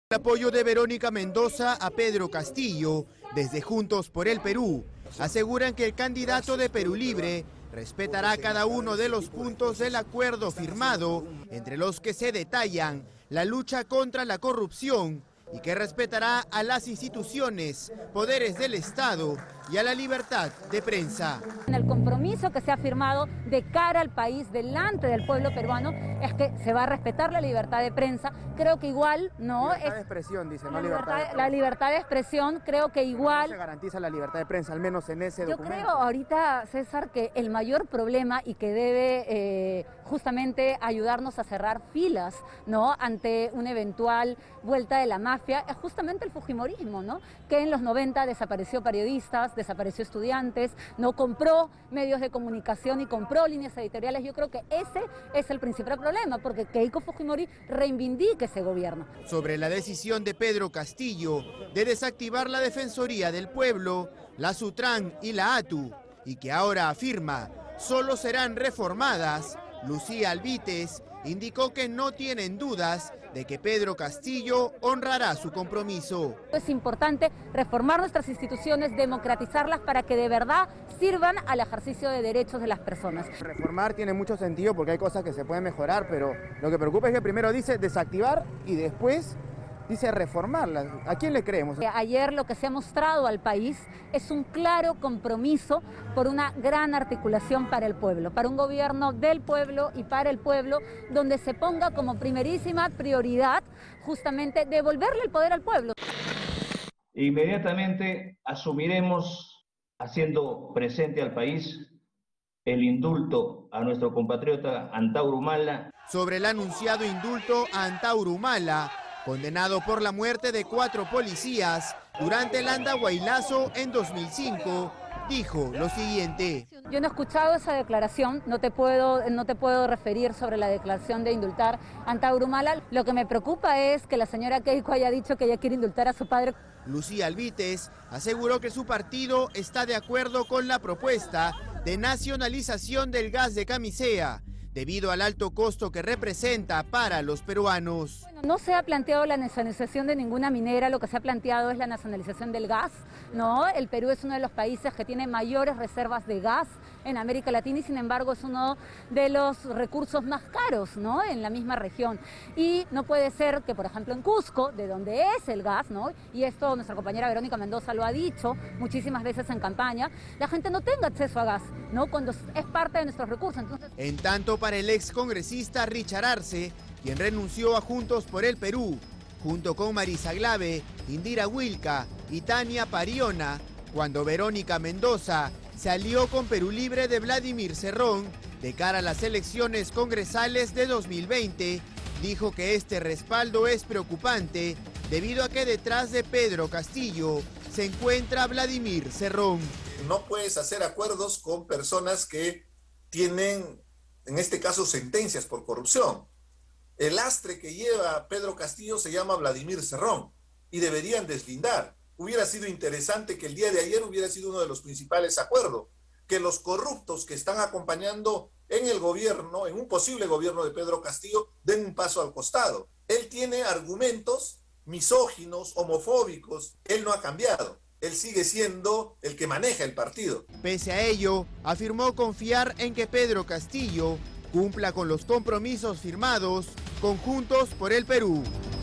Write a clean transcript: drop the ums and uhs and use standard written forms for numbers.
El apoyo de Verónica Mendoza a Pedro Castillo, desde Juntos por el Perú, aseguran que el candidato de Perú Libre respetará cada uno de los puntos del acuerdo firmado, entre los que se detallan la lucha contra la corrupción y que respetará a las instituciones, poderes del Estado y a la libertad de prensa. El compromiso que se ha firmado de cara al país, delante del pueblo peruano, es que se va a respetar la libertad de prensa. Creo que igual no libertad de expresión, dice, no libertad de prensa. La libertad de expresión, creo que igual... No se garantiza la libertad de prensa, al menos en ese documento. Yo creo ahorita, César, que el mayor problema y que debe justamente ayudarnos a cerrar filas, ¿no?, ante una eventual vuelta de la mafia, es justamente el fujimorismo, ¿no?, que en los 90 desapareció periodistas, desapareció estudiantes, no compró medios de comunicación y compró líneas editoriales. Yo creo que ese es el principal problema, porque Keiko Fujimori reivindica ese gobierno. Sobre la decisión de Pedro Castillo de desactivar la Defensoría del Pueblo, la Sutran y la ATU, y que ahora afirma solo serán reformadas, Lucía Albites indicó que no tienen dudas de que Pedro Castillo honrará su compromiso. Es importante reformar nuestras instituciones, democratizarlas para que de verdad sirvan al ejercicio de derechos de las personas. Reformar tiene mucho sentido porque hay cosas que se pueden mejorar, pero lo que preocupa es que primero dice desactivar y después dice reformarlas. ¿A quién le creemos? Ayer lo que se ha mostrado al país es un claro compromiso por una gran articulación para el pueblo, para un gobierno del pueblo y para el pueblo, donde se ponga como primerísima prioridad justamente devolverle el poder al pueblo. Inmediatamente asumiremos, haciendo presente al país, el indulto a nuestro compatriota Antauro Humala. Sobre el anunciado indulto a Antauro Humala, condenado por la muerte de 4 policías durante el Andahuaylazo en 2005, dijo lo siguiente. Yo no he escuchado esa declaración, no te puedo referir sobre la declaración de indultar a Antauro Humala. Lo que me preocupa es que la señora Keiko haya dicho que ella quiere indultar a su padre. Lucía Albites aseguró que su partido está de acuerdo con la propuesta de nacionalización del gas de Camisea, debido al alto costo que representa para los peruanos. Bueno, no se ha planteado la nacionalización de ninguna minera, lo que se ha planteado es la nacionalización del gas, ¿no? El Perú es uno de los países que tiene mayores reservas de gas en América Latina y sin embargo es uno de los recursos más caros, ¿no?, en la misma región. Y no puede ser que, por ejemplo, en Cusco, de donde es el gas, ¿no?, y esto nuestra compañera Verónica Mendoza lo ha dicho muchísimas veces en campaña, la gente no tenga acceso a gas, ¿no?, cuando es parte de nuestros recursos. Entonces... En tanto, para el ex congresista Richard Arce, quien renunció a Juntos por el Perú, junto con Marisa Glave, Indira Wilca y Tania Pariona, cuando Verónica Mendoza se alió con Perú Libre de Vladimir Cerrón de cara a las elecciones congresales de 2020, dijo que este respaldo es preocupante debido a que detrás de Pedro Castillo se encuentra Vladimir Cerrón. No puedes hacer acuerdos con personas que tienen, en este caso, sentencias por corrupción. El lastre que lleva Pedro Castillo se llama Vladimir Cerrón y deberían deslindar. Hubiera sido interesante que el día de ayer hubiera sido uno de los principales acuerdos, que los corruptos que están acompañando en el gobierno, en un posible gobierno de Pedro Castillo, den un paso al costado. Él tiene argumentos misóginos, homofóbicos, él no ha cambiado. Él sigue siendo el que maneja el partido. Pese a ello, afirmó confiar en que Pedro Castillo cumpla con los compromisos firmados con Juntos por el Perú.